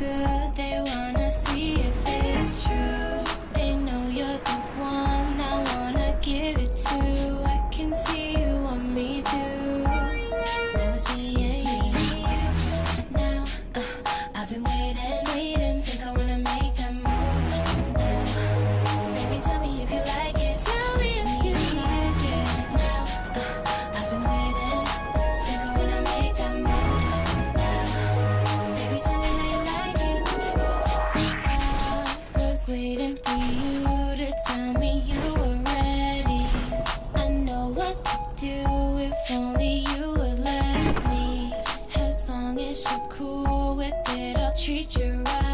good, they wanna see if it's true. They know you're the one I wanna give it to. I can see you want me too. Now it's me and you. Now, I've been waiting, think I wanna make that move now. Baby, tell me if you like it. Tell me if you like it. Now, I've been waiting, think I wanna make that move now. Baby, tell me how you like it. I was waiting for you to tell me you were ready. I know what to do if only you would let me. As long as you're cool with it, I'll treat you right.